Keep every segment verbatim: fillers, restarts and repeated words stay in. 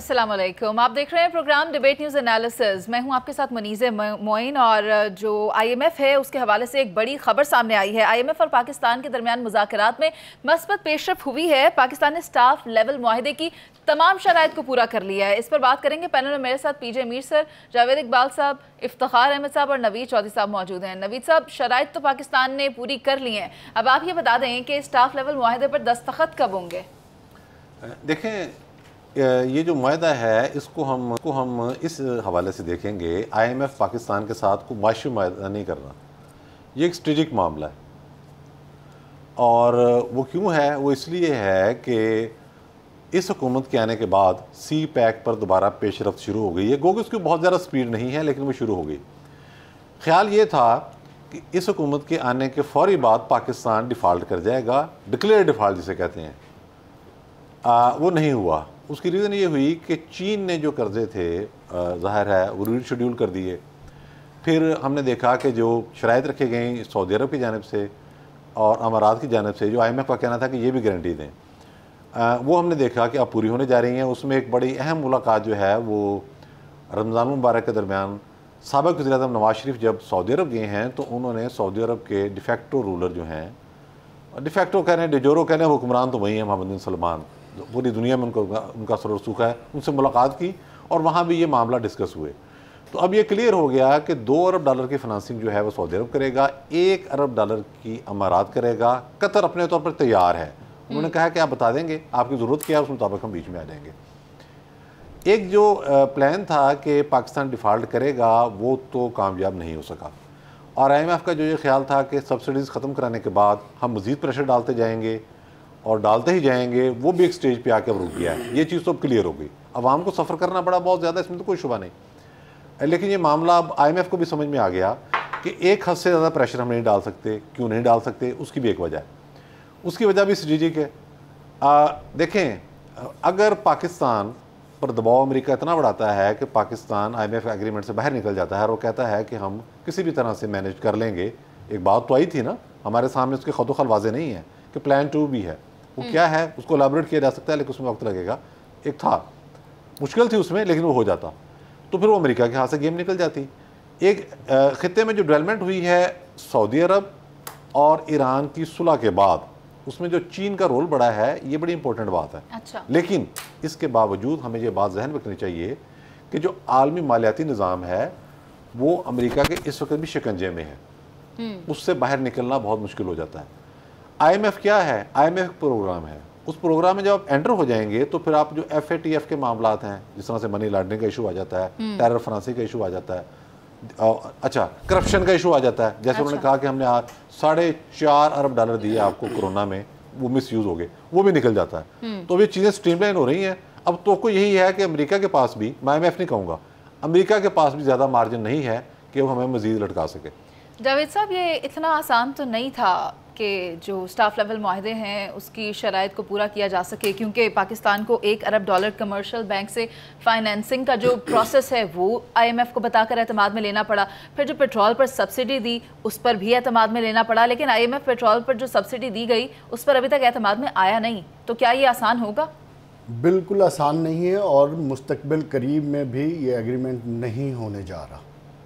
अस्सलाम वालेकुम। आप देख रहे हैं प्रोग्राम डिबेट न्यूज़ एनालिसिस। मैं हूं आपके साथ मुनीज़े मोइन और जो आईएमएफ है उसके हवाले से एक बड़ी खबर सामने आई है। आईएमएफ और पाकिस्तान के दरमियान मुज़ाकरात में मस्बत पेशरफ हुई है। पाकिस्तान ने स्टाफ लेवल मुआहदे की तमाम शराइत को पूरा कर लिया है। इस पर बात करेंगे। पैनल में मेरे साथ पीजे मीर सर, जावेद इकबाल साहब, इफ्तिखार अहमद साहब और नवीद चौधरी साहब मौजूद हैं। नवीद साहब, शराइत तो पाकिस्तान ने पूरी कर ली हैं, अब आप ये बता दें कि स्टाफ लेवल मुआहदे पर दस्तखत कब होंगे? देखें, ये जो मुआहदा है इसको हम को हम इस हवाले से देखेंगे। आईएमएफ पाकिस्तान के साथ को मुआशी मुआहदा नहीं कर रहा, ये एक स्ट्रेटेजिक मामला है। और वो क्यों है? वो इसलिए है कि इस हुकूमत के आने के बाद सी पैक पर दोबारा पेशरफ्त शुरू हो गई है। गोग उसकी बहुत ज़्यादा स्पीड नहीं है, लेकिन वो शुरू हो गई। ख्याल ये था कि इस हुकूमत के आने के फौरी बाद पाकिस्तान डिफ़ाल्ट कर जाएगा, डिक्लेयर डिफ़ाल्ट जिसे कहते हैं। आ, वो नहीं हुआ। उसकी रीज़न ये हुई कि चीन ने जो कर्ज़े थे ज़ाहिर है वो रीशेड्यूल कर दिए। फिर हमने देखा कि जो शराइत रखे गई सऊदी अरब की जानिब से और अमारात की जानिब से, जो आईएमएफ का कहना था कि ये भी गारंटी दें, आ, वो हमने देखा कि अब पूरी होने जा रही हैं। उसमें एक बड़ी अहम मुलाकात जो है वो रमज़ान मुबारक के दरमियान साबिक़ वज़ीर-ए-आज़म नवाज शरीफ जब सऊदी अरब गए हैं तो उन्होंने सऊदी अरब के डिफेक्टो रूलर जो हैं, डिफेक्टो कह रहे हैं, डिजोरो कह रहे हैं, हुक्मरान तो वही हैं मोहम्मद बिन सलमान, पूरी दुनिया में उनको उनका सर सूखा है, उनसे मुलाकात की और वहाँ भी ये मामला डिस्कस हुए। तो अब ये क्लियर हो गया कि दो अरब डॉलर की फाइनेंसिंग जो है वो सऊदी अरब करेगा, एक अरब डॉलर की अमारात करेगा। कतर अपने तौर पर तैयार है, उन्होंने कहा कि आप बता देंगे आपकी ज़रूरत क्या है, उस मुताबिक हम बीच में आ जाएंगे। एक जो प्लान था कि पाकिस्तान डिफ़ाल्ट करेगा वो तो कामयाब नहीं हो सका। और आईएमएफ का जो ये ख्याल था कि सब्सिडीज़ ख़त्म कराने के बाद हम मज़ीद प्रेशर डालते जाएंगे और डालते ही जाएंगे, वो भी एक स्टेज पे आके रुक गया है। ये चीज़ तो अब क्लियर हो गई। आवाम को सफ़र करना पड़ा बहुत ज़्यादा, इसमें तो कोई शुबा नहीं। लेकिन ये मामला अब आईएमएफ को भी समझ में आ गया कि एक हद से ज़्यादा प्रेशर हम नहीं डाल सकते। क्यों नहीं डाल सकते? उसकी भी एक वजह है। उसकी वजह भी स्ट्रेटेजिक है। आ, देखें, अगर पाकिस्तान पर दबाव अमेरिका इतना बढ़ाता है कि पाकिस्तान आईएमएफ एग्रीमेंट से बाहर निकल जाता है और वो कहता है कि हम किसी भी तरह से मैनेज कर लेंगे। एक बात तो आई थी ना हमारे सामने, उसके खतोखल वाज़े नहीं है कि प्लान टू भी है। वो क्या है उसको एलाबोरेट किया जा सकता है, लेकिन उसमें वक्त लगेगा। एक था, मुश्किल थी उसमें, लेकिन वो हो जाता तो फिर वो अमेरिका के हाथ से गेम निकल जाती। एक ख़ित्ते में जो डेवलपमेंट हुई है सऊदी अरब और ईरान की सुलह के बाद, उसमें जो चीन का रोल बड़ा है, ये बड़ी इंपॉर्टेंट बात है। अच्छा। लेकिन इसके बावजूद हमें ये बात जहन में रखनी चाहिए कि जो आलमी मालियाती निज़ाम है वो अमेरिका के इस वक्त भी शिकंजे में है, उससे बाहर निकलना बहुत मुश्किल हो जाता है। आईएमएफ क्या है? आईएमएफ प्रोग्राम है। उस प्रोग्राम में जब आप एंटर हो जाएंगे तो फिर आप जो एफ ए टी एफ के मामलात हैं, जिस तरह से मनी लॉन्ड्रिंग का इशू आ जाता है, टेरर फरांसी का इशू आ जाता है, अच्छा करप्शन का इशू आ जाता है। जैसे अच्छा। उन्होंने कहा कि हमने आज साढ़े चार अरब डॉलर दिए आपको कोरोना में, वो मिस यूज़ हो गए, वो भी निकल जाता है। तो ये चीज़ें स्ट्रीमलाइन हो रही हैं। अब तो को यही है कि अमेरिका के पास भी, मैं आईएमएफ नहीं कहूँगा, अमेरिका के पास भी ज़्यादा मार्जिन नहीं है कि वो हमें मज़ीद लटका सके। जावेद साहब, ये इतना आसान तो नहीं था कि जो स्टाफ लेवल मुआहदे हैं उसकी शराइत को पूरा किया जा सके, क्योंकि पाकिस्तान को एक अरब डॉलर कमर्शियल बैंक से फाइनेंसिंग का जो प्रोसेस है वो आईएमएफ को बताकर एतमाद में लेना पड़ा। फिर जो पेट्रोल पर सब्सिडी दी उस पर भी एतमाद में लेना पड़ा, लेकिन आईएमएफ पेट्रोल पर जो सब्सिडी दी गई उस पर अभी तक एतमाद में आया नहीं। तो क्या ये आसान होगा? बिल्कुल आसान नहीं है और मुस्तकबिल करीब में भी ये एग्रीमेंट नहीं होने जा रहा।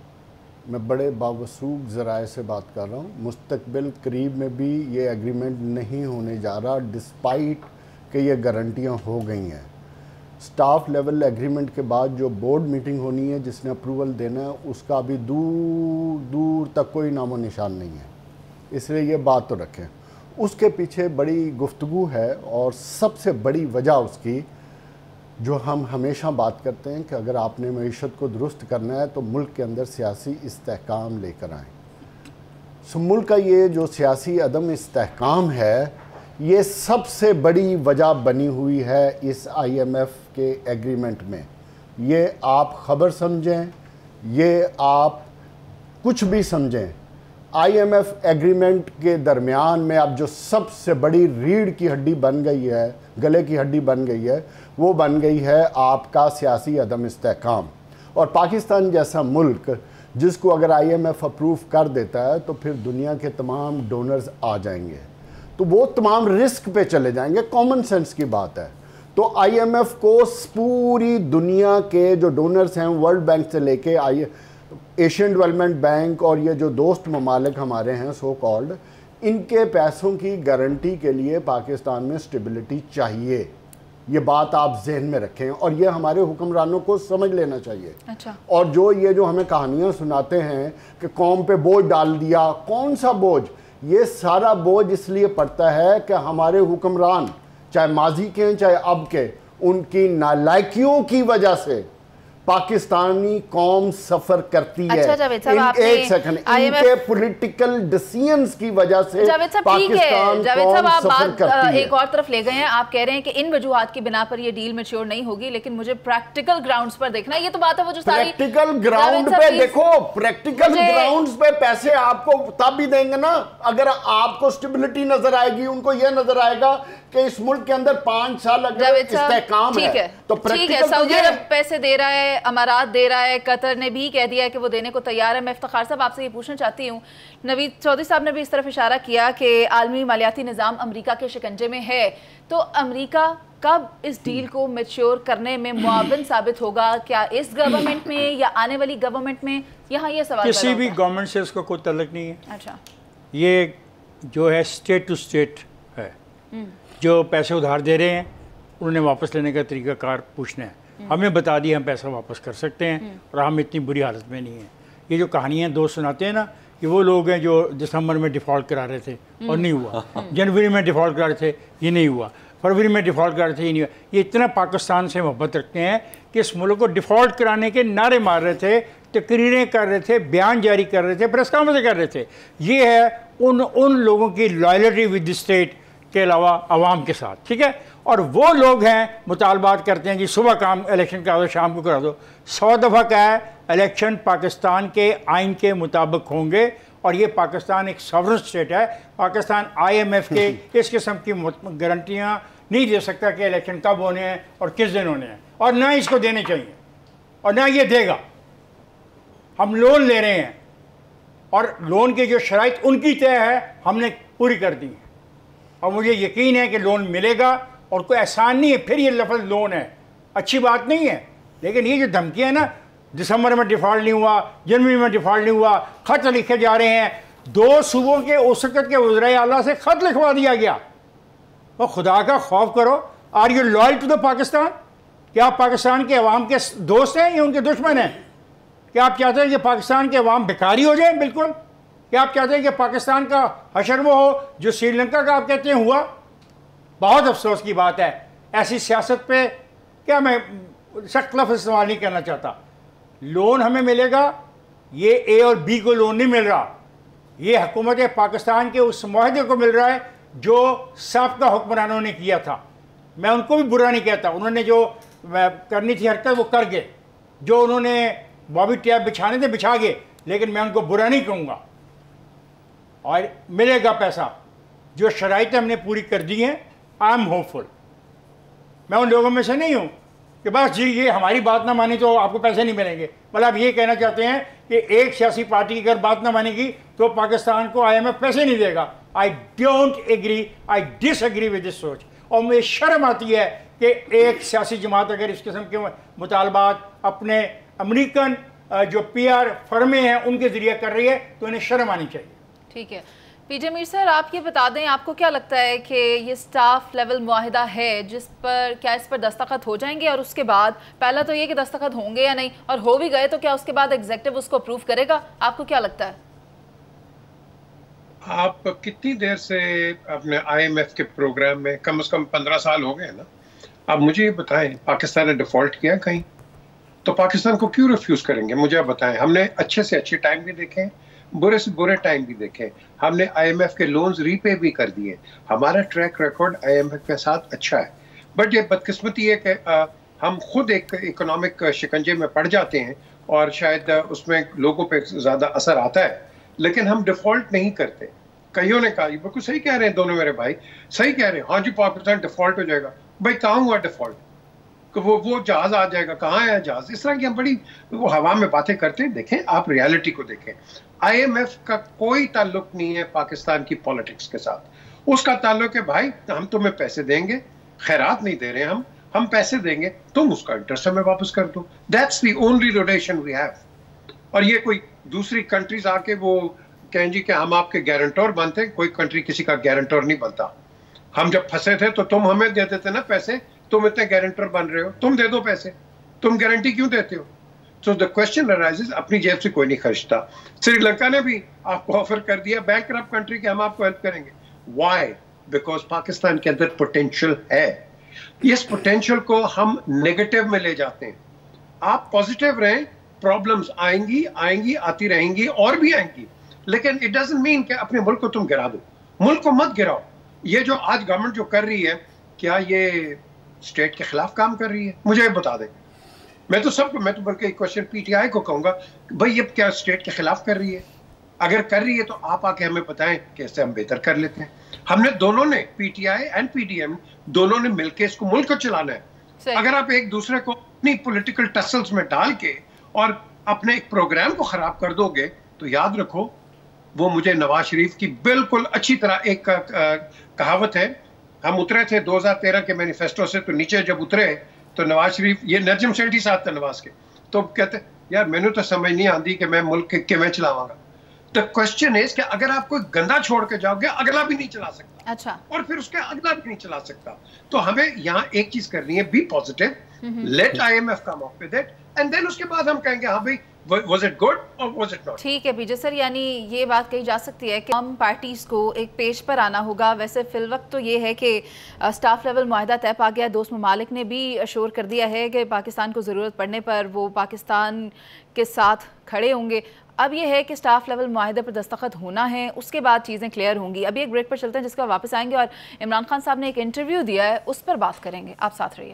मैं बड़े बावसूख ज़राए से बात कर रहा हूँ। मुस्तकबिल करीब में भी ये एग्रीमेंट नहीं होने जा रहा, डिस्पाइट कि ये गारंटियाँ हो गई हैं। स्टाफ लेवल एग्रीमेंट के बाद जो बोर्ड मीटिंग होनी है जिसने अप्रूवल देना है, उसका अभी दूर दूर तक कोई नामो निशान नहीं है। इसलिए ये बात तो रखें। उसके पीछे बड़ी गुफ्तगू है और सबसे बड़ी वजह उसकी जो हम हमेशा बात करते हैं कि अगर आपने मईशत को दुरुस्त करना है तो मुल्क के अंदर सियासी इस्तेहकाम लेकर आएँ। सो मुल्क का ये जो सियासी अदम इस्तेहकाम है, ये सबसे बड़ी वजह बनी हुई है इस आईएमएफ के एग्रीमेंट में। ये आप ख़बर समझें, ये आप कुछ भी समझें, आईएमएफ एग्रीमेंट के दरमियान में अब जो सबसे बड़ी रीढ़ की हड्डी बन गई है, गले की हड्डी बन गई है, वो बन गई है आपका सियासी अदम इस्तेहकाम। और पाकिस्तान जैसा मुल्क जिसको अगर आईएमएफ अप्रूव कर देता है तो फिर दुनिया के तमाम डोनर्स आ जाएंगे, तो वो तमाम रिस्क पे चले जाएंगे। कॉमन सेंस की बात है। तो आईएमएफ को पूरी दुनिया के जो डोनर्स हैं, वर्ल्ड बैंक से लेके आई एशियन डेवलपमेंट बैंक और ये जो दोस्त ममालिक हमारे हैं सो कॉल्ड, इनके पैसों की गारंटी के लिए पाकिस्तान में स्टेबिलिटी चाहिए। ये बात आप जहन में रखें और ये हमारे हुक्मरानों को समझ लेना चाहिए। अच्छा। और जो ये जो हमें कहानियां सुनाते हैं कि कौम पे बोझ डाल दिया, कौन सा बोझ? ये सारा बोझ इसलिए पड़ता है कि हमारे हुक्मरान, चाहे माजी के हैं चाहे अब के, उनकी नालायकियों की वजह से पाकिस्तानी कौम सफर करती है। अच्छा जावेद साहब, आपने एक सेकंड, इनके पॉलिटिकल डिसीजंस की वजह से जावेद साहब ठीक है, जावेद साहब आप बात एक और तरफ ले गए हैं। आप कह रहे हैं कि इन वजूहात की बिना पर ये डील मैच्योर नहीं होगी, लेकिन मुझे प्रैक्टिकल ग्राउंड्स पर देखना है। ये तो बात है वो जो सारी प्रैक्टिकल ग्राउंड पे देखो, प्रैक्टिकल ग्राउंड्स पे पैसे आपको तब भी देंगे ना अगर आपको स्टेबिलिटी नजर आएगी, उनको ये नजर आएगा कि इस मुल्क के अंदर पांच साल अगर इस्तेहकाम है तो प्रैक्टिकल सऊदी अरब पैसे दे रहा है, अमारात दे रहा है, कतर ने भी कह दिया है कि वो देने को तैयार है। मैं इफ्तिखार साहब आपसे ये पूछना चाहती हूँ, नवीद चौधरी साहब ने भी इस तरफ इशारा किया कि आलमी मालियाती निज़ाम अमेरिका के शिकंजे में है, तो अमेरिका कब इस डील को मैच्योर करने में मुआविन साबित होगा? क्या इस गवर्नमेंट में या आने वाली गवर्नमेंट में? यहाँ ये सवाल किसी भी गवर्नमेंट से उसका कोई तल्लुक नहीं है। अच्छा, ये जो है स्टेट टू स्टेट है। जो पैसे उधार दे रहे हैं उन्होंने वापस लेने का तरीक़ाकार पूछना है। हमें बता दिया हम पैसा वापस कर सकते हैं और हम इतनी बुरी हालत में नहीं हैं। ये जो कहानियाँ दोस्त सुनाते हैं ना कि वो लोग हैं जो दिसंबर में डिफ़ॉल्ट करा रहे थे और नहीं हुआ, जनवरी में डिफ़ॉल्ट करा रहे थे ये नहीं हुआ, फरवरी में डिफ़ॉल्ट करा रहे थे ये नहीं हुआ। ये इतना पाकिस्तान से मोहब्बत रखते हैं कि इस मुल्क को डिफ़ॉल्ट कराने के नारे मार रहे थे, तकरीरें कर रहे थे, बयान जारी कर रहे थे, प्रेस कॉन्फ्रेंस कर रहे थे। ये है उन उन लोगों की लॉयल्टी विद द स्टेट के अलावा आवाम के साथ, ठीक है। और वो लोग हैं मुतालबात करते हैं कि सुबह काम इलेक्शन करा दो, शाम को करा दो। सौ दफ़ा का है इलेक्शन पाकिस्तान के आइन के मुताबिक होंगे और ये पाकिस्तान एक सॉवरेन स्टेट है। पाकिस्तान आईएमएफ के इस किस्म की गारंटियाँ नहीं दे सकता कि इलेक्शन कब होने हैं और किस दिन होने हैं, और ना इसको देने चाहिए और ना ये देगा। हम लोन ले रहे हैं और लोन की जो शराइत उनकी तय है हमने पूरी कर दी है और मुझे यकीन है कि लोन मिलेगा और कोई एहसान नहीं है। फिर ये लफ्ज़ लोन है, अच्छी बात नहीं है, लेकिन ये जो धमकियाँ है ना, दिसंबर में डिफ़ॉल्ट नहीं हुआ, जनवरी में डिफ़ॉल्ट नहीं हुआ, ख़त लिखे जा रहे हैं। दो सूबों के उस वक़्त के वज़ीर आला से ख़त लिखवा दिया गया। और खुदा का खौफ करो, are you loyal to the Pakistan? क्या आप पाकिस्तान के अवाम के दोस्त हैं या उनके दुश्मन हैं? क्या आप चाहते हैं कि पाकिस्तान के अवाम भिखारी हो जाए? बिल्कुल। क्या आप चाहते हैं कि पाकिस्तान का हशर वो हो जो श्रीलंका का आप कहते हैं हुआ? बहुत अफसोस की बात है। ऐसी सियासत पे क्या मैं सख्त लफ्ज़ इस्तेमाल नहीं करना चाहता। लोन हमें मिलेगा, ये ए और बी को लोन नहीं मिल रहा, ये हुकूमत पाकिस्तान के उस मुआहदे को मिल रहा है जो साबका हुक्मरानों ने किया था। मैं उनको भी बुरा नहीं कहता, उन्होंने जो करनी थी हरकत वो कर गए, जो उन्होंने बॉबी टैप बिछाने थे बिछा गए, लेकिन मैं उनको बुरा नहीं कहूँगा। और मिलेगा पैसा, जो शराइतें हमने पूरी कर दी हैं। I am hopeful. मैं उन लोगों में से नहीं हूँ कि बस जी ये हमारी बात ना मानी तो आपको पैसे नहीं मिलेंगे। मतलब आप ये कहना चाहते हैं कि एक सियासी पार्टी की अगर बात ना मानेगी तो पाकिस्तान को आईएमएफ पैसे नहीं देगा। I don't agree, I disagree with this सोच। और मुझे शर्म आती है कि एक सियासी जमात अगर इस किस्म के मुतालबात अपने अमेरिकन जो पी आर फर्में हैं उनके ज़रिए कर रही है तो इन्हें शर्म आनी चाहिए। ठीक है पीजे मीर सर, आप ये बता दें, आपको क्या लगता है कि ये स्टाफ लेवल मुआहिदा है जिस पर क्या इस पर दस्तखत हो जाएंगे और उसके बाद पहला तो ये कि दस्तखत होंगे या नहीं, और हो भी गए तो क्या उसके बाद एग्जीक्यूटिव उसको अप्रूव करेगा? आपको क्या लगता है? आप कितनी देर से अपने आईएमएफ के प्रोग्राम में, कम से कम पंद्रह साल हो गए ना, आप मुझे ये बताएं पाकिस्तान ने डिफॉल्ट किया कहीं? तो पाकिस्तान को क्यों रिफ्यूज करेंगे? मुझे आप बताएं। हमने अच्छे से अच्छे टाइम भी देखे, बुरे से बुरे टाइम भी देखे, हमने आईएमएफ के लोन्स रीपे भी कर दिए, हमारा ट्रैक रिकॉर्ड आईएमएफ के साथ अच्छा है। बट ये बदकिस्मती है कि आ, हम खुद एक इकोनॉमिक शिकंजे में पड़ जाते हैं और शायद उसमें लोगों पे ज़्यादा असर आता है, लेकिन हम डिफ़ॉल्ट नहीं करते। कईयों ने कहा, बिल्कुल सही कह रहे हैं दोनों मेरे भाई, सही कह रहे हैं, हाँ जी पाकिस्तान डिफ़ॉल्ट हो जाएगा। भाई कहाँ हुआ डिफ़ॉल्ट? वो वो जहाज आ जाएगा, कहाँ है जहाज? इस तरह की हम बड़ी वो हवा में बातें करते हैं। देखें, आप रियलिटी को देखें। आईएमएफ का कोई ताल्लुक नहीं है पाकिस्तान की पॉलिटिक्स के साथ। उसका ताल्लुक है भाई हम तुम्हें पैसे देंगे, खैरात नहीं दे रहे हम, हम पैसे देंगे, तुम उसका इंटरेस्ट हमें वापस कर दो। That's the only rotation we have. और ये कोई दूसरी कंट्रीज आके वो कहें जी कि हम आपके गारंटर बनते, कोई कंट्री किसी का गारंटर नहीं बनता। हम जब फंसे थे तो तुम हमें दे देते ना पैसे, तुम इतने गारंटर बन रहे हो, तुम दे दो पैसे, तुम गारंटी क्यों देते हो? सो द क्वेश्चन अराइजेस, अपनी जेब से कोई नहीं खर्चता। श्रीलंका ने भी आपको ऑफर कर दिया बैंकरप्ट कंट्री के, हम आपको हेल्प करेंगे। व्हाई? बिकॉज पाकिस्तान के अंदर पोटेंशियल है। इस पोटेंशियल को हम नेगेटिव में ले जाते हैं। आप पॉजिटिव रहें, प्रॉब्लम्स आएंगी आएंगी आती रहेंगी और भी आएंगी, लेकिन इट डजंट मीन कि अपने मुल्क को तुम गिरा दो। मुल्क को मत गिराओ। ये जो आज गवर्नमेंट जो कर रही है, क्या ये स्टेट के खिलाफ काम कर रही है? मुझे बता दें। मैं तो सबको, मैं तो बल्कि एक क्वेश्चन पीटीआई को कहूंगा, भाई ये क्या स्टेट के खिलाफ कर रही है? अगर कर रही है तो आप आके हमें बताएं कि इससे हम बेहतर कर लेते हैं। हमने दोनों ने, पीटीआई एंड पीडीएम दोनों ने मिलकर इसको मुल्क को चलाना है। अगर आप एक दूसरे को अपनी पॉलिटिकल टसल्स में डाल के और अपने एक प्रोग्राम को खराब कर दोगे, तो याद रखो, वो मुझे नवाज शरीफ की बिल्कुल अच्छी तरह एक कहावत है। हम उतरे थे दो हज़ार तेरह के मैनिफेस्टो से, तो नीचे जब उतरे तो नवाज शरीफ, ये नजम सेठी साहब थे नवाज के, तो कहते यार मैंने तो समझ नहीं आती कि मैं मुल्क के मैं चलावांगा। द क्वेश्चन इज कि अगर आप कोई गंदा छोड़ के जाओगे, अगला भी नहीं चला सकता। अच्छा। और फिर उसके अगला भी नहीं चला सकता। तो हमें यहाँ एक चीज करनी है, be positive, let IMF come up with it, and then उसके बाद हम कहेंगे हाँ भाई was it good or was it not? ठीक है पीजे सर, यानी ये बात कही जा सकती है कि हम पार्टीज को एक पेज पर आना होगा। वैसे फिलवक्त तो ये है कि स्टाफ लेवल मुआहदा तय पा गया। दोस्त ममालिक ने भी अश्योर कर दिया है कि पाकिस्तान को ज़रूरत पड़ने पर वो पाकिस्तान के साथ खड़े होंगे। अब ये है कि स्टाफ लेवल मुआहदे पर दस्तखत होना है, उसके बाद चीज़ें क्लियर होंगी। अभी एक ब्रेक पर चलते हैं, जिसका वापस आएंगे और इमरान खान साहब ने एक इंटरव्यू दिया है, उस पर बात करेंगे। आप साथ रहिए।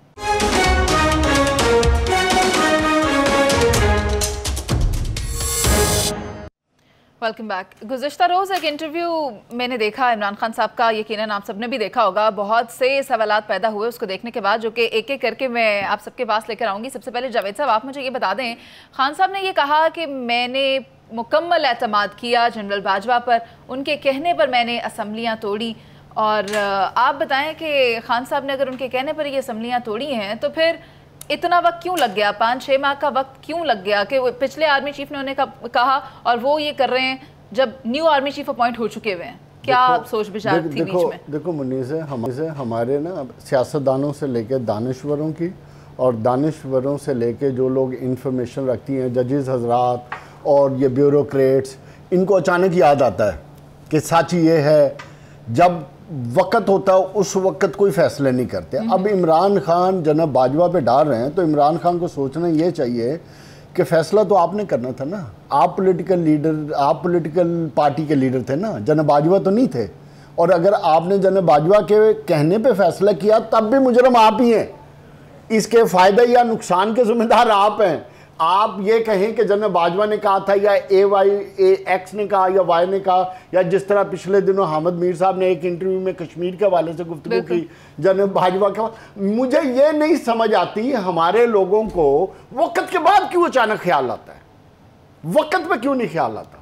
Welcome back. गुज़िश्ता रोज़ एक इंटरव्यू मैंने देखा इमरान खान साहब का, यकीनन आप सबने भी देखा होगा। बहुत से सवालात पैदा हुए उसको देखने के बाद, जो कि एक एक करके मैं आप सबके पास लेकर आऊँगी। सबसे पहले जावेद साहब, आप मुझे ये बता दें, खान साहब ने ये कहा कि मैंने मुकम्मल एतमाद किया जनरल बाजवा पर, उनके कहने पर मैंने असम्बलियाँ तोड़ी। और आप बताएँ कि खान साहब ने अगर उनके कहने पर ये असम्बलियाँ तोड़ी हैं तो फिर इतना वक्त क्यों लग गया, पाँच छः माह का वक्त क्यों लग गया कि पिछले आर्मी चीफ ने उन्हें कहा और वो ये कर रहे हैं जब न्यू आर्मी चीफ अपॉइंट हो चुके हुए हैं? क्या सोच विचार थी देखो, बीच में? देखो मुनीज़, हमारे हमारे ना सियासतदानों से लेकर दानिश्वरों की और दानिश्वरों से लेकर जो लोग इंफॉर्मेशन रखती हैं, जजेस हजरात और ये ब्यूरोक्रेट्स, इनको अचानक याद आता है कि सच ये है, जब वक्त होता है उस वक्त कोई फैसले नहीं करते। अब इमरान खान जनाब बाजवा पे डाल रहे हैं तो इमरान खान को सोचना ये चाहिए कि फैसला तो आपने करना था ना। आप पॉलिटिकल लीडर, आप पॉलिटिकल पार्टी के लीडर थे ना, जनाब बाजवा तो नहीं थे। और अगर आपने जनाब बाजवा के कहने पे फैसला किया तब भी मुजरम आप ही हैं। इसके फ़ायदे या नुकसान के जिम्मेदार आप हैं। आप ये कहें कि जनाब बाजवा ने कहा था या ए वाई ए एक्स ने कहा या वाई ने कहा, या जिस तरह पिछले दिनों हामिद मीर साहब ने एक इंटरव्यू में कश्मीर के हवाले से गुफ्तगू की जनाब बाजवा का, मुझे ये नहीं समझ आती हमारे लोगों को वक्त के बाद क्यों अचानक ख्याल आता है, वक्त पे क्यों नहीं ख्याल आता।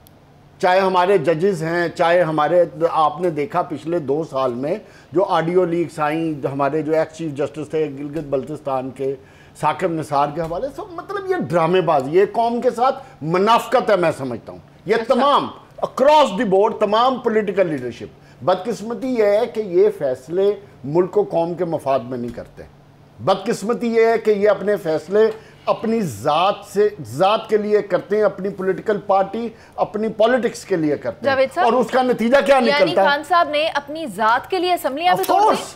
चाहे हमारे जजेस हैं, चाहे हमारे, आपने देखा पिछले दो साल में जो ऑडियो लीक्स आई, हमारे जो एक्स चीफ जस्टिस थे गिलगित बल्तिस्तान के साकिब निसार के हवाले, सब मतलब ये ड्रामेबाजी, ये कौम के साथ मुनाफकत है, मैं समझता हूँ। ये तमाम अक्रॉस द बोर्ड तमाम पॉलिटिकल लीडरशिप, बदकिस्मती ये है कि ये फैसले मुल्क को कौम के मफाद में नहीं करते। बदकिस्मती ये है कि ये अपने फैसले अपनी ज़ात से ज़ात के लिए करते हैं, अपनी पॉलिटिकल पार्टी, अपनी पॉलिटिक्स के लिए करते हैं, और उसका नतीजा क्या निकलता है? खान साहब ने अपनी ज़ात के लिए असम्बलियां भी तोड़ दी।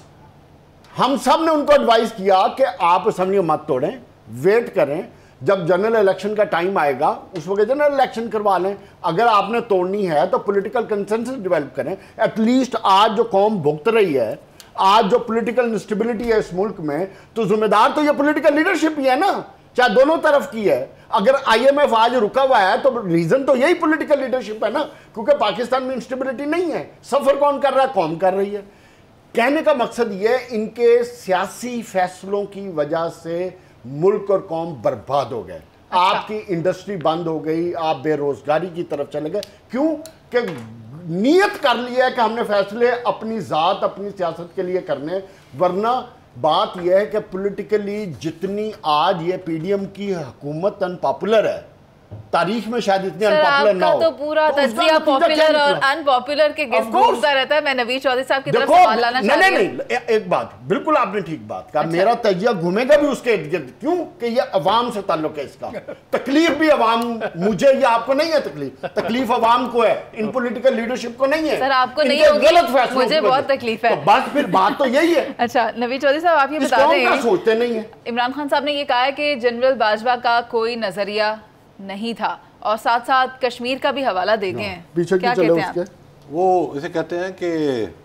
हम सब ने उनको एडवाइस किया कि आप असम्बली मत तोड़ें, वेट करें, जब जनरल इलेक्शन का टाइम आएगा उस वक्त जनरल इलेक्शन करवा लें। अगर आपने तोड़नी है तो पॉलिटिकल कंसेंसस डेवलप करें। एटलीस्ट आज जो कौम भुगत रही है, आज जो पॉलिटिकल इंस्टेबिलिटी है इस मुल्क में, तो जिम्मेदार तो ये पॉलिटिकल लीडरशिप ही है ना, चाहे दोनों तरफ की है। अगर आईएमएफ आज रुका हुआ है तो रीजन तो यही पॉलिटिकल लीडरशिप है ना, क्योंकि पाकिस्तान में इंस्टेबिलिटी नहीं है। सफर कौन कर रहा है? कौम कर रही है। कहने का मकसद ये, इनके सियासी फैसलों की वजह से मुल्क और कौम बर्बाद हो गए। अच्छा। आपकी इंडस्ट्री बंद हो गई, आप बेरोजगारी की तरफ चले गए। क्यों? कि नीयत कर लिया है कि हमने फैसले अपनी ज़ात, अपनी सियासत के लिए करने, वरना बात यह है कि पॉलिटिकली जितनी आज ये पीडीएम की हुकूमत अनपॉपुलर है, तारीख में शायद इतनी अनपॉपुलर ना हो। तो पूरा तो तज्जिया पॉपुलर और अनपॉपुलर के गिर्द घूमता रहता है। मैं नवीद चौधरी साहब की तरफ सवाल लाना चाह रही हूं। नहीं नहीं, एक बात बिल्कुल आपने ठीक बात कहा। अच्छा। मेरा तज्जिया घूमेगा भी उसके इर्द गिर्द, क्यों कि ये अवाम से ताल्लुक है इसका। तकलीफ भी अवाम, मुझे या आपको नहीं है तकलीफ, तकलीफ अवाम को है, इन पॉलिटिकल लीडरशिप को नहीं है। सर आपको नहीं होगी, गलत फैसला, मुझे बहुत तकलीफ है। तो बात फिर बात तो यही है। अच्छा नवीद चौधरी साहब, आप ये बता दें, सोचते नहीं है। इमरान खान साहब ने ये कहा है कि जनरल बाजवा का कोई नजरिया नहीं था, और साथ साथ कश्मीर का भी हवाला दे गए हैं। पीछे क्या चले कहते हैं उसके? वो इसे कहते हैं कि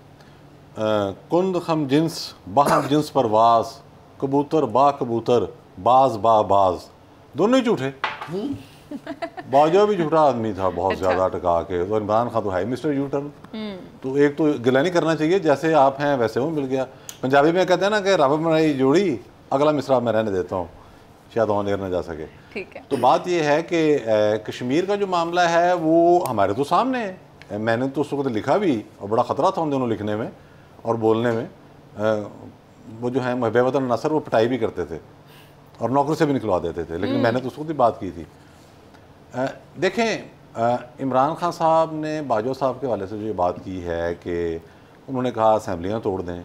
कुंद खम जिन्स बहम जिन्स परवास, कबूतर बा कबूतर बाज बा बाज, दोनों ही झूठे। बाजवा भी झूठा आदमी था बहुत अच्छा। ज़्यादा टका के, और इमरान खान तो है मिस्टर यू टर्न। तो एक तो गिला नहीं करना चाहिए, जैसे आप हैं वैसे वो मिल गया। पंजाबी में कहते हैं ना कि रब बनाई जोड़ी, अगला मिसरा मैं रहने देता हूँ, शायद ऑन एयर न जा सके। ठीक है। तो बात यह है कि कश्मीर का जो मामला है वो हमारे तो सामने है। मैंने तो उस वक्त लिखा भी, और बड़ा ख़तरा था उन दोनों लिखने में और बोलने में। आ, वो जो है महबूब वतन नासर, वो पिटाई भी करते थे और नौकरी से भी निकलवा देते थे, लेकिन मैंने तो उस वक्त ही बात की थी। आ, देखें, इमरान खान साहब ने बाजवा साहब के हवाले से जो ये बात की है कि उन्होंने कहा असम्बलियाँ तोड़ दें,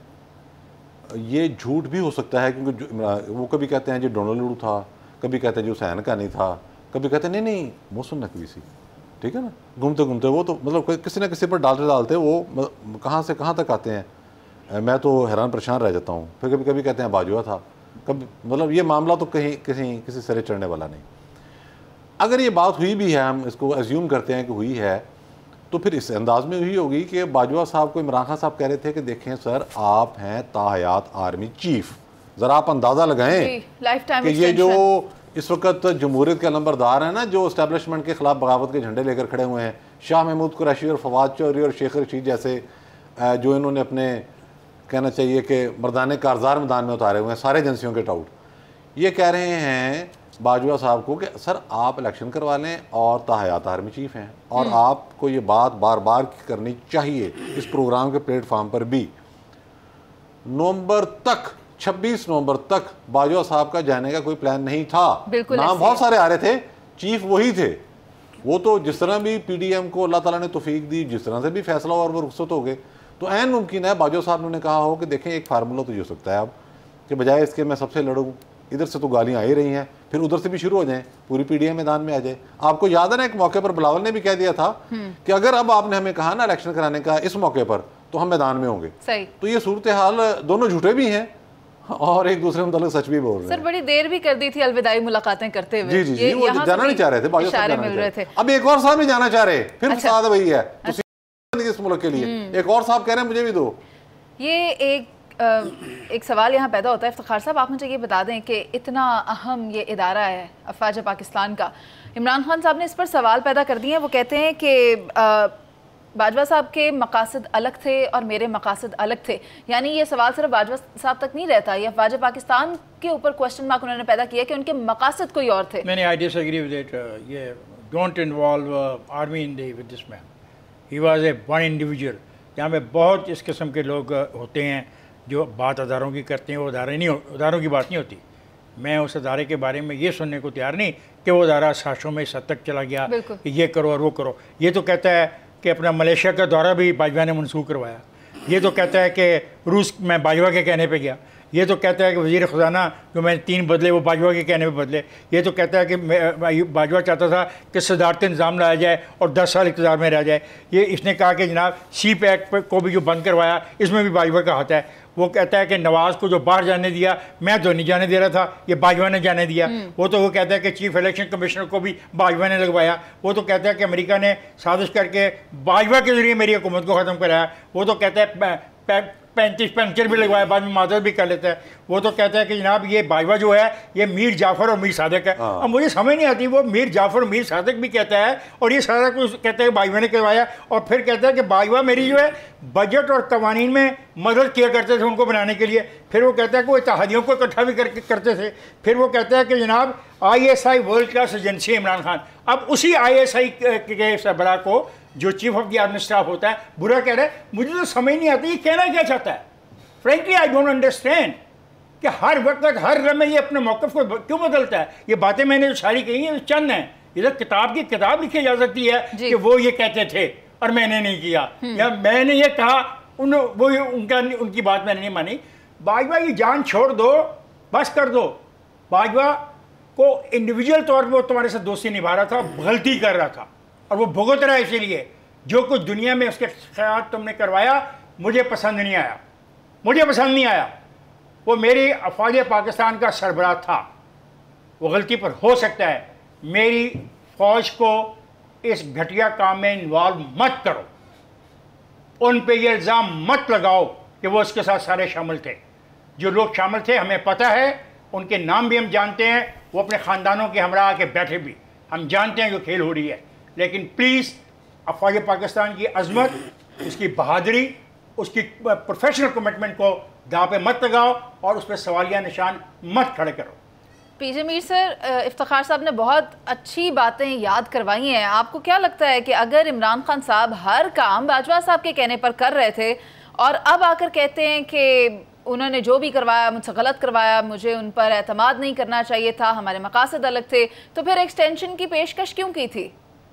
ये झूठ भी हो सकता है, क्योंकि वो कभी कहते हैं जी डोनाल्ड लू था, कभी कहते हैं जी हुसैन का नहीं था, कभी कहते हैं नहीं नहीं मोहसिन नकवी सी, ठीक है ना। घूमते घूमते वो तो मतलब किसी न किसी पर डालते डालते वो कहाँ से कहाँ तक आते हैं, मैं तो हैरान परेशान रह जाता हूँ। फिर कभी कभी कहते हैं बाजवा था, कभी मतलब ये मामला तो कहीं किसी किसी सिरे चढ़ने वाला नहीं। अगर ये बात हुई भी है, हम इसको एज्यूम करते हैं कि हुई है, तो फिर इस अंदाज में हुई होगी कि बाजवा साहब को इमरान खान साहब कह रहे थे कि देखें सर, आप हैं ताहयात आर्मी चीफ, ज़रा आप अंदाज़ा लगाएं कि ये जो इस वक्त जमहूरियत के नंबरदार हैं ना, जो इस्टेब्लिशमेंट के खिलाफ बगावत के झंडे लेकर खड़े हुए हैं, शाह महमूद कुरैशी और फवाद चौधरी और शेख रशीद जैसे, जो इन्होंने अपने कहना चाहिए कि मर्दाने कारजार मैदान में उतारे हुए हैं सारे एजेंसियों के टाउट, ये कह रहे हैं बाजवा साहब को कि सर आप इलेक्शन करवा लें और ताहयात आर्मी चीफ हैं, और आपको ये बात बार बार करनी चाहिए इस प्रोग्राम के प्लेटफार्म पर भी। नवंबर तक, छब्बीस नवंबर तक बाजवा साहब का जाने का कोई प्लान नहीं था। नाम बहुत सारे आ रहे थे, चीफ वही थे। वो तो जिस तरह भी पीडीएम को अल्लाह ताला ने तौफीक दी, जिस तरह से भी फैसला और वो रुखसत हो गए, तो ऐन मुमकिन है बाजवा साहब ने कहा हो कि देखें एक फार्मूला तो ये हो सकता है अब कि बजाय इसके मैं सबसे लड़ूँ, इधर से तो गालियाँ आ ही रही हैं, फिर उधर से भी शुरू हो जाएं, पूरी पीडीएम मैदान में आ जाए। आपको याद है ना, एक मौके पर बिलावल ने भी कह दिया था कि अगर अब आपने हमें कहा ना इलेक्शन कराने का इस मौके पर, तो हम मैदान में होंगे। सही। तो ये सूरत हाल, दोनों झूठे भी हैं और एक दूसरे मतलब सच भी बोल रहे हैं। सर बड़ी देर भी कर दी थी अलविदाई मुलाकातें करते हुए। जी जी जी, वो जाना नहीं चाह रहे थे, बाजवा साहब जाना नहीं चाह रहे। अब एक और साहब भी जाना चाह रहे, फिर अच्छा। फसाद वही है इस मुल्क के लिए। एक और साहब कह रहे हैं मुझे भी दो। ये एक आ, एक सवाल यहाँ पैदा होता है इफ्तिखार साहब, आप मुझे ये बता दें कि इतना अहम ये इदारा है अफवाज पाकिस्तान का, इमरान खान साहब ने इस पर सवाल पैदा कर दिए हैं। वो कहते हैं कि बाजवा साहब के मकासद अलग थे और मेरे मकासद अलग थे, यानी ये सवाल सिर्फ बाजवा साहब तक नहीं रहता, ये अफवाज पाकिस्तान के ऊपर क्वेश्चन मार्क उन्होंने पैदा किया कि उनके मकासद कोई और थे। मैंने आई डिसएग्री विद इट, ये don't involve army in the with this man, he was a one individual. यहाँ पे बहुत इस किस्म के लोग होते हैं जो बात अदारों की करते हैं, वो अदारे नहीं, अदारों की बात नहीं होती। मैं उस अदारे के बारे में ये सुनने को तैयार नहीं कि वो अदारा साजिशों में इस हद तक चला गया कि ये करो और वो करो। ये तो कहता है कि अपना मलेशिया का दौरा भी बाजवा ने मनसूख करवाया, ये तो कहता है कि रूस में बाजवा के कहने पे गया, ये तो कहता है कि वज़ीर ख़जाना जो मैंने तीन बदले वो बाजवा के कहने पे बदले, ये तो कहता है कि बाजवा चाहता था कि सदारती निज़ाम लाया जाए और दस साल इक़्तिदार में रह जाए। ये इसने कहा कि जनाब सी पैक को भी जो बंद करवाया इसमें भी बाजवा का हाथ है। वो कहता है कि नवाज़ को जो बाहर जाने दिया, मैं तो नहीं जाने दे रहा था, ये बाजवा ने जाने दिया। वो तो वो कहता है कि चीफ इलेक्शन कमिश्नर को भी बाजवा ने लगवाया। वो तो कहता है कि अमेरिका ने साजिश करके बाजवा के ज़रिए मेरी हुकूमत को ख़त्म कराया। वो तो कहता है पैंतीस पंचर भी लगवाया, बाद में माजर भी कर लेता है। वो तो कहता है कि जनाब ये बाजवा जो है ये मीर जाफ़र और मीर सादिक है। अब मुझे समझ नहीं आती, वो मीर जाफ़र और मीर सादिक भी कहता है और ये सारा कुछ कहता है बाजवा ने करवाया, और फिर कहता है कि बाजवा मेरी जो है बजट और कवानीन में मदद किया करते थे उनको बनाने के लिए। फिर वो कहता है कि वो इत्तेहादियों को इकट्ठा भी कर, करते थे। फिर वो कहता है कि जनाब I S I world class agency है इमरान खान। अब उसी आई एस आई के सरबराह को जो chief of the army staff होता है बुरा कह रहा है। मुझे तो समझ नहीं आती ये कहना क्या चाहता है। Frankly I don't understand. कि हर वक्त हर लम्हे ये अपने मौक़िफ़ को क्यों बदलता है? ये बातें मैंने जो सारी कही हैं चंद हैं, इधर किताब की किताब लिखी जा सकती है कि वो ये कहते थे और मैंने नहीं किया, या मैंने ये कहा उन वो उनका उनकी बात मैंने नहीं मानी। बाजवा ये जान छोड़ दो, बस कर दो। बाजवा को इंडिविजुअल तौर पर वो तुम्हारे साथ दोस्ती निभा रहा था, गलती कर रहा था और वो भुगत रहा है। इसीलिए जो कुछ दुनिया में उसके साथ तुमने करवाया मुझे पसंद नहीं आया, मुझे पसंद नहीं आया। वो मेरी अफवाज पाकिस्तान का सरबराह था, वो गलती पर हो सकता है। मेरी फ़ौज को इस घटिया काम में इन्वॉल्व मत करो, उन पे ये इल्ज़ाम मत लगाओ कि वो उसके साथ सारे शामिल थे। जो लोग शामिल थे हमें पता है, उनके नाम भी हम जानते हैं, वो अपने ख़ानदानों के हमरा आके बैठे भी, हम जानते हैं जो खेल हो रही है। लेकिन प्लीज़ अफवाज पाकिस्तान की अजमत, उसकी बहादुरी, उसकी प्रोफेशनल कमिटमेंट को दांव पे मत लगाओ और उस पर सवालिया निशान मत खड़े करो। पीजे मीर सर, इफ्तिखार साहब ने बहुत अच्छी बातें याद करवाई हैं। आपको क्या लगता है कि अगर इमरान खान साहब हर काम बाजवा साहब के कहने पर कर रहे थे और अब आकर कहते हैं कि उन्होंने जो भी करवाया मुझसे गलत करवाया, मुझे उन पर एतमाद नहीं करना चाहिए था, हमारे मकासद अलग थे, तो फिर एक्सटेंशन की पेशकश क्यों की थी?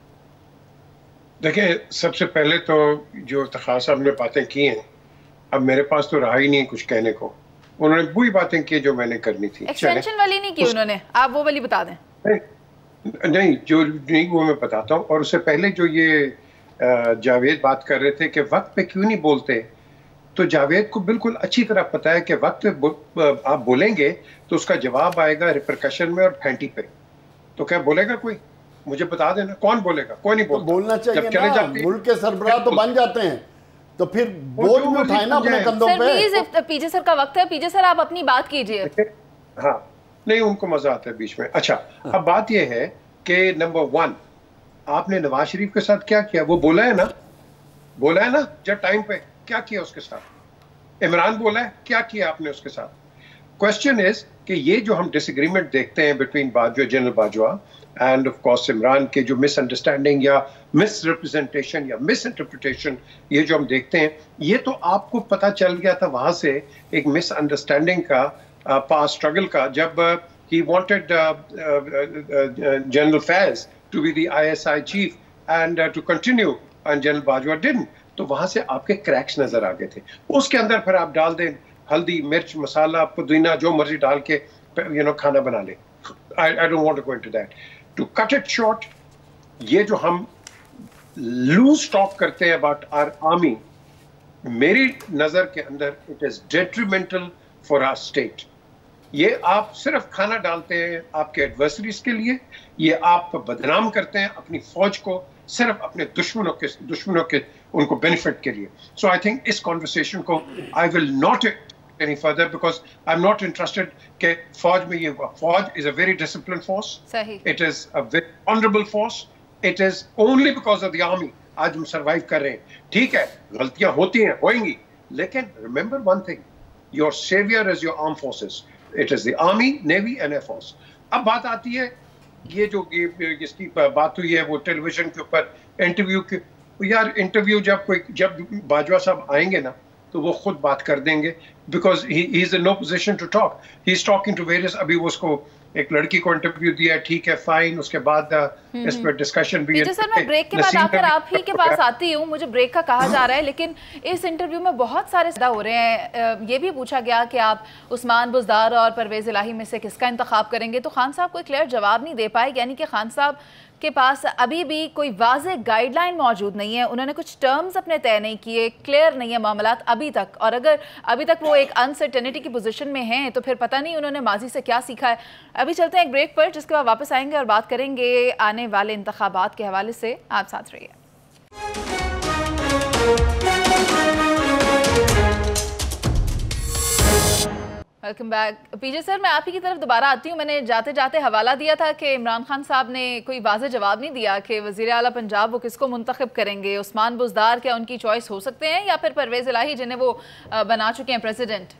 देखिए, सबसे पहले तो जो इफ्तिखार साहब ने बातें की हैं, अब मेरे पास तो रहा ही नहीं कुछ कहने को। उन्होंने वही बातें की जो मैंने करनी थी। एक्सटेंशन वाली नहीं की उन्होंने, आप वो वाली बता दें। नहीं, नहीं जो नहीं वो मैं बताता हूँ। और उससे पहले जो ये जावेद बात कर रहे थे कि वक्त पे क्यों नहीं बोलते, तो जावेद को बिल्कुल अच्छी तरह पता है कि वक्त पे आप बोलेंगे तो उसका जवाब आएगा रिपरकशन में और फैंटी पे। तो क्या बोलेगा कोई? मुझे बता देना, कौन बोलेगा? कोई नहीं बोलता। तो बोलना चाहिए ना, मुल्क के सरबराह तो बन जाते हैं, तो फिर बोझ भी उठाए ना अपने कंधों पे। प्लीज पीजे सर का वक्त है, पीजे सर आप अपनी बात कीजिए। हाँ, नहीं उनको मजा आता है बीच में। अच्छा, अब बात यह है कि नंबर वन, आपने नवाज शरीफ के साथ क्या किया? वो बोला है ना, बोला है ना जब टाइम पे, क्या किया उसके साथ? इमरान बोला है, क्या किया आपने उसके साथ? क्वेश्चन इज कि ये जो हम डिसएग्रीमेंट देखते हैं between Bajwa, general Bajwa and of course Imran के जो मिसअंडरस्टैंडिंग या मिस रिप्रेजेंटेशन या मिस इंटरप्रिटेशन ये जो हम देखते हैं, ये तो आपको पता चल गया था वहां से एक मिसअंडरस्टैंडिंग का, पास स्ट्रगल का, जब he wanted general Faiz to be the ISI chief and to continue and general Bajwa didn't. तो वहां से आपके क्रैक्स नजर आ गए थे। उसके अंदर फिर आप डाल दें हल्दी, मिर्च, मसाला, पुदीना, जो मर्जी डाल के यू नो खाना बना ले। I I don't want to go into that. To cut it short, ये जो हम लूज टॉक करते हैं अबाउट आवर आर्मी, मेरी नजर के अंदर it is detrimental for our state. ये आप सिर्फ खाना डालते हैं आपके एडवर्सरीज के लिए, ये आप बदनाम करते हैं अपनी फौज को सिर्फ अपने दुश्मनों के दुश्मनों के उनको बेनिफिट के लिए। सो आई थिंक इस कॉन्वर्सेशन को I will not any further because I'm not interested कि फौज में ये हुआ। फौज is a very disciplined force. सही। It is a very honorable force. It is only because of the army आज हम survive कर रहे हैं। ठीक है, गलतियां होती हैं, होएंगी, लेकिन remember one thing, your savior is your armed forces. It is the army, navy and air force. अब बात आती है ये जो ये जिसकी बात हुई है वो टेलीविजन के ऊपर इंटरव्यू के, यार इंटरव्यू जब कोई जब बाजवा साहब आएंगे ना तो वो खुद बात कर देंगे, because he is in no position to talk. He is talking to various, अभी वो उसको एक लड़की को इंटरव्यू दिया, ठीक है फाइन, उसके बाद इस पर डिस्कशन भी है। सर मैं ब्रेक के बाद आकर आप ही के पास आती हूँ, मुझे ब्रेक का कहा जा रहा है, लेकिन इस इंटरव्यू में बहुत सारे सवाल हो रहे हैं। ये भी पूछा गया कि आप उस्मान बुज़दार और परवेज़ इलाही में से किसका इंतखाब करेंगे, तो खान साहब कोई क्लियर जवाब नहीं दे पाए, यानी कि खान साहब के पास अभी भी कोई वाज़े गाइडलाइन मौजूद नहीं है, उन्होंने कुछ टर्म्स अपने तय नहीं किए, क्लियर नहीं है मामलात अभी तक, और अगर अभी तक वो एक अनसर्टेनिटी की पोजीशन में हैं तो फिर पता नहीं उन्होंने माजी से क्या सीखा है। अभी चलते हैं एक ब्रेक पर, जिसके बाद वापस आएंगे और बात करेंगे आने वाले इंतखाबात के हवाले से। आप साथ रहिए। Welcome back. पीजे सर, मैं आप ही की तरफ दोबारा आती हूँ। मैंने जाते जाते हवाला दिया था कि इमरान खान साहब ने कोई वाज़ेह जवाब नहीं दिया कि वज़ीर आला पंजाब वो किसको मुंतखब करेंगे। उस्मान बुज़दार क्या उनकी चॉइस हो सकते हैं या फिर परवेज़ इलाही जिन्हें वो बना चुके हैं प्रेसिडेंट?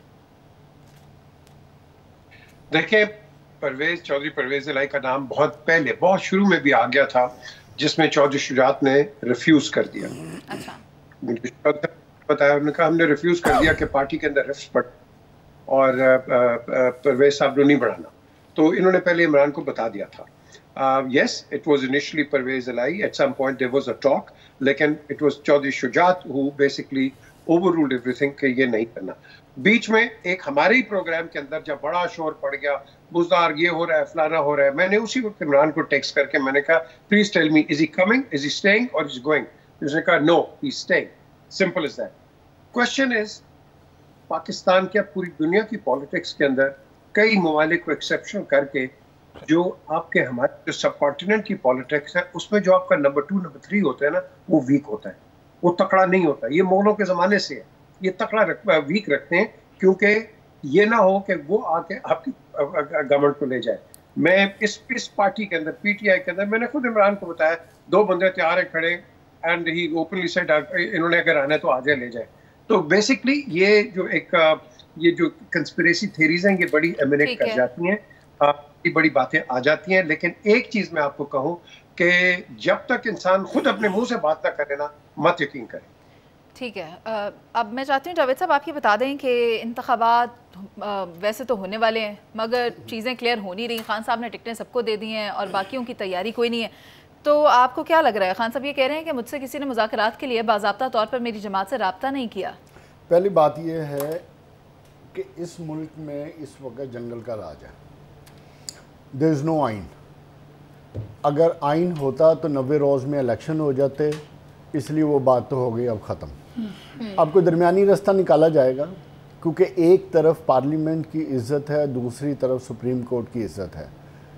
देखिए, परवेज़ चौधरी परवेज़ इलाही का नाम बहुत पहले, बहुत शुरू में भी आ गया था, जिसमें चौधरी शुजात ने रिफ्यूज कर दिया। अच्छा, बताया, उन्होंने कहा हमने रिफ्यूज कर दिया कि पार्टी के अंदर रिफ्ट पड़, और परवेज साहब ने नहीं बढ़ाना, तो इन्होंने पहले इमरान को बता दिया था. Yes, it was initially Pervaiz Elahi, at some point there was a talk, लेकिन it was Chaudhry Shujaat who basically overruled everything कि ये नहीं करना. बीच में एक हमारे ही प्रोग्राम के अंदर जब बड़ा शोर पड़ गया, बुजदार ये हो रहा है, फलाना हो रहा है, मैंने उसी वक्त इमरान को टेक्स्ट करके मैंने कहा please tell me, is he coming, is he staying और इज गोइंग? उसने कहा no, he is staying. Simple is that. Question is, Pakistan क्या पूरी दुनिया की पॉलिटिक्स के अंदर कई ममालिक को एक्सेप्शन करके जो आपके हमारे जो सब कॉन्टिनेंट की पॉलिटिक्स है उसमें जो आपका नंबर टू नंबर थ्री होता है ना, वो वीक होता है, वो तकड़ा नहीं होता. ये मुगलों के ज़माने से है, ये तकड़ा रख, वीक रखते हैं क्योंकि ये ना हो कि वो आके आपकी गवर्नमेंट को ले जाए. मैं इस इस पार्टी के अंदर, पीटीआई के अंदर, मैंने खुद इमरान को बताया दो बंदे तैयार है खड़े, एंड ही ओपनली सेड इन्होंने अगर आना है तो आ जाए, ले जाए. तो बेसिकली ये जो एक ये जो कंस्पिरेसी थ्योरीज हैं ये बड़ी एमिनेट कर जाती हैं, ये बड़ी बातें आ जाती हैं. लेकिन एक चीज मैं आपको कहूँ कि जब तक इंसान खुद अपने मुंह से बात ना करे ना, मत यकीन करें. ठीक है. आ, अब मैं चाहती हूँ जावेद साहब आप ये बता दें कि इंतखाबात वैसे तो होने वाले हैं मगर चीज़ें क्लियर हो नहीं रही. खान साहब ने टिकटें सबको दे दी हैं और बाकियों की तैयारी कोई नहीं है. तो आपको क्या लग रहा है? खान साहब ये कह रहे हैं कि मुझसे किसी ने मुज़ाकरात के लिए बाज़ाब्ता तौर पर मेरी जमात से रब्ता नहीं किया. पहली बात यह है कि इस मुल्क में इस वक्त जंगल का राज है. देयर इज़ नो आइन. अगर आइन होता तो नब्बे रोज़ में इलेक्शन हो जाते, इसलिए वो बात तो हो गई, अब ख़त्म. अब कोई दरमियानी रास्ता निकाला जाएगा क्योंकि एक तरफ पार्लियामेंट की इज़्ज़त है, दूसरी तरफ सुप्रीम कोर्ट की इज़्ज़त है,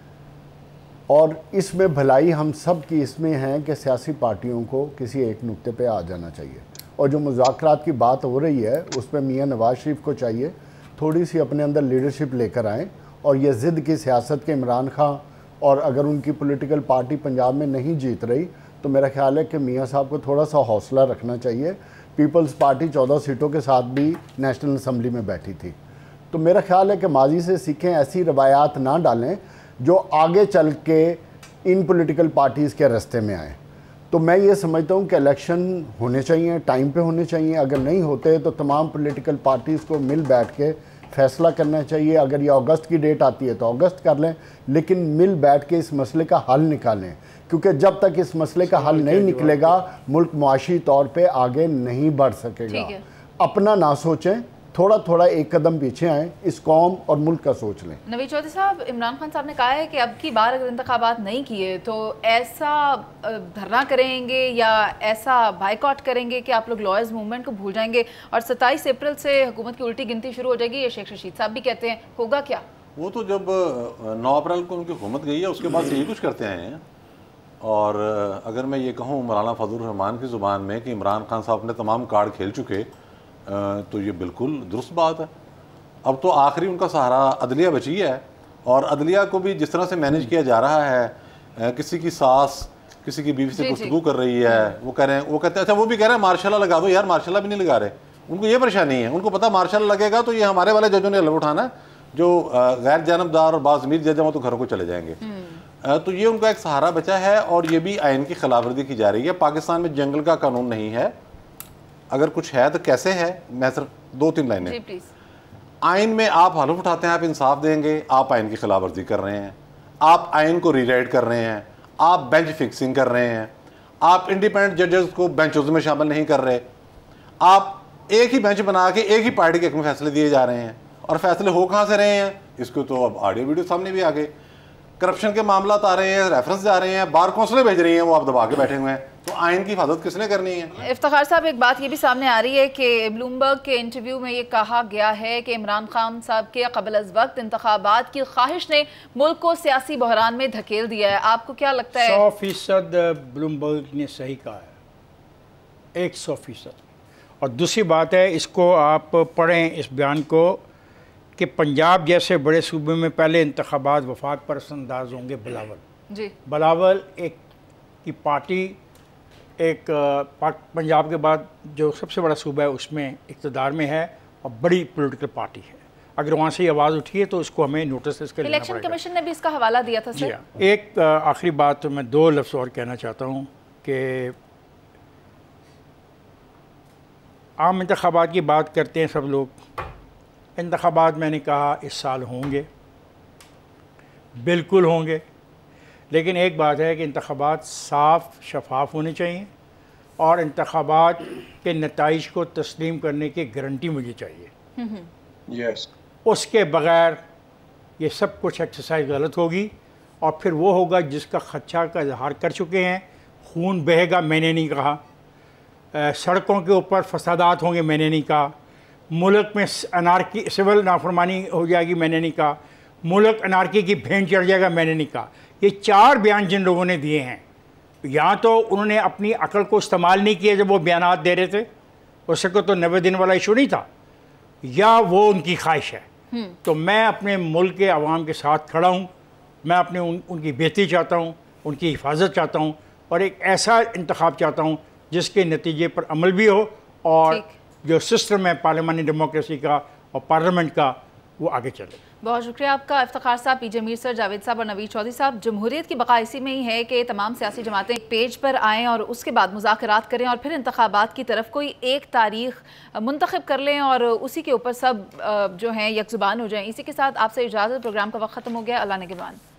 और इसमें भलाई हम सब की इसमें है कि सियासी पार्टियों को किसी एक नुक्ते पे आ जाना चाहिए. और जो मुज़ाकरात की बात हो रही है उस पर मियाँ नवाज शरीफ को चाहिए थोड़ी सी अपने अंदर लीडरशिप लेकर आएँ, और ये ज़िद की सियासत के इमरान खान, और अगर उनकी पॉलिटिकल पार्टी पंजाब में नहीं जीत रही तो मेरा ख्याल है कि मियाँ साहब को थोड़ा सा हौसला रखना चाहिए. पीपल्स पार्टी चौदह सीटों के साथ भी नेशनल असम्बली में बैठी थी. तो मेरा ख्याल है कि माजी से सीखें, ऐसी रवायात ना डालें जो आगे चल के इन पॉलिटिकल पार्टीज़ के रास्ते में आए. तो मैं ये समझता हूँ कि इलेक्शन होने चाहिए, टाइम पे होने चाहिए. अगर नहीं होते तो तमाम पॉलिटिकल पार्टीज़ को मिल बैठ के फैसला करना चाहिए. अगर ये अगस्त की डेट आती है तो अगस्त कर लें, लेकिन मिल बैठ के इस मसले का हल निकालें, क्योंकि जब तक इस मसले का हल नहीं निकलेगा मुल्क मुआशी तौर पे आगे नहीं बढ़ सकेगा. अपना ना सोचें, थोड़ा थोड़ा एक कदम पीछे आएँ, इस कौम और मुल्क का सोच लें. नवीद चौधरी साहब, इमरान खान साहब ने कहा है कि अब की बार अगर इंतखाबात नहीं किए तो ऐसा धरना करेंगे या ऐसा बाइकआउट करेंगे कि आप लोग लॉयर्स मूवमेंट को भूल जाएंगे और सत्ताईस अप्रैल से हुकूमत की उल्टी गिनती शुरू हो जाएगी. ये शेख रशीद साहब भी कहते हैं. होगा क्या? वो तो जब नौ अप्रैल को उनकी हुकूमत गई है उसके बाद से यही कुछ करते आए हैं. और अगर मैं ये कहूँ मौलाना फजल रहमान की ज़ुबान में कि इमरान खान साहब ने तमाम कार्ड खेल चुके, तो ये बिल्कुल दुरुस्त बात है. अब तो आखिरी उनका सहारा अदलिया बची है, और अदलिया को भी जिस तरह से मैनेज किया जा रहा है, किसी की सास किसी की बीवी से गुफ्तगू कर रही है, वो कह रहे हैं, वो कहते हैं, अच्छा वो भी कह रहे हैं मार्शाल्लाह लगा दो. यार मार्शाल्लाह भी नहीं लगा रहे. उनको ये परेशानी है, उनको पता मार्शाल्लाह लगेगा तो ये हमारे वाले जजों ने लब उठाना, जो गैर जानबदार और बाज़मीर जज हैं वो तो घरों को चले जाएंगे. तो ये उनका एक सहारा बचा है, और ये भी आइन की खिलाफवर्जी की जा रही है. पाकिस्तान में जंगल का कानून नहीं है, अगर कुछ है तो कैसे है? मैं सिर्फ दो तीन लाइनें. आइन में आप हलफ उठाते हैं, आप इंसाफ देंगे, आप आइन की खिलाफवर्जी कर रहे हैं. आप आइन को रीराइट कर रहे हैं, आप बेंच फिक्सिंग कर रहे हैं, आप इंडिपेंडेंट जजेस को बेंचों में शामिल नहीं कर रहे. आप एक ही बेंच बना के एक ही पार्टी के हक में फैसले दिए जा रहे हैं, और फैसले हो कहाँ से रहे हैं? इसको तो अब ऑडियो वीडियो सामने भी आ गए. करप्शन के मामला आ रहे हैं, रेफरेंस जा रहे हैं, बार कौंसलें भेज रही हैं, वो आप दबा के बैठे हुए हैं. तो आइन की हिफाजत किसने करनी है? इफ्तिखार साहब, एक बात ये भी सामने आ रही है कि ब्लूमबर्ग के इंटरव्यू में ये कहा गया है कि इमरान खान साहब के कबल अज़ वक्त इंतखाबात की ख्वाहिश ने मुल्क को सियासी बहरान में धकेल दिया है. आपको क्या लगता है? सौ फीसद ब्लूमबर्ग ने सही कहा है, एक सौ फीसद. और दूसरी बात है, इसको आप पढ़ें इस बयान को, कि पंजाब जैसे बड़े सूबे में पहले इंतखाबात वफाक परस्त अंदाज होंगे. बिलावल जी बिलावल एक की पार्टी एक पंजाब के बाद जो सबसे बड़ा सूबा है उसमें इक़्तिदार में है और बड़ी पॉलिटिकल पार्टी है. अगर वहाँ से आवाज़ उठी है तो उसको हमें नोटिस इसके लेना पड़ेगा. इलेक्शन कमीशन ने भी इसका हवाला दिया था सर. एक आखिरी बात तो मैं दो लफ्ज़ और कहना चाहता हूँ कि आम इंतखाबात की बात करते हैं सब लोग, इंतखाबात मैंने कहा इस साल होंगे, बिल्कुल होंगे, लेकिन एक बात है कि इंतखाबात साफ शफाफ होने चाहिए और इंतखाबात के नताइज को तस्लीम करने की गारंटी मुझे चाहिए। यस, उसके बग़ैर ये सब कुछ एक्सरसाइज गलत होगी और फिर वो होगा जिसका खदशा का इजहार कर चुके हैं। खून बहेगा, मैंने नहीं कहा। सड़कों के ऊपर फसादात होंगे, मैंने नहीं कहा। मुल्क में अनारकी सिविल नाफरमानी हो जाएगी, मैंने नहीं कहा। मुल्क अनारकी की भेंट चढ़ जाएगा, मैंने नहीं कहा। ये चार बयान जिन लोगों ने दिए हैं, या तो उन्होंने अपनी अकल को इस्तेमाल नहीं किया जब वो बयानात दे रहे थे, उसको तो नब्बे दिन वाला इशू नहीं था, या वो उनकी ख्वाहिश है। तो मैं अपने मुल्क के अवाम के साथ खड़ा हूँ। मैं अपने उन, उनकी बेहतरी चाहता हूँ, उनकी हिफाजत चाहता हूँ और एक ऐसा इंतखाब चाहता हूँ जिसके नतीजे पर अमल भी हो और जो सिस्टम है पार्लियामानी डेमोक्रेसी का और पार्लियामेंट का वो आगे चले। बहुत शुक्रिया आपका इफ्तिखार साहब, P J Mir sir, Javed साहब और नवीद चौधरी साहब। जमहूरियत की बका इसी में ही है कि तमाम सियासी जमातें एक पेज पर आएँ और उसके बाद मुज़ाकरात करें और फिर इंतखाबात की तरफ कोई एक तारीख मुंतखब कर लें और उसी के ऊपर सब जो हैं यकजुबान हो जाएं। इसी के साथ आपसे इजाज़त, प्रोग्राम का वक्त ख़त्म हो गया। अल्लाह ने के बाद।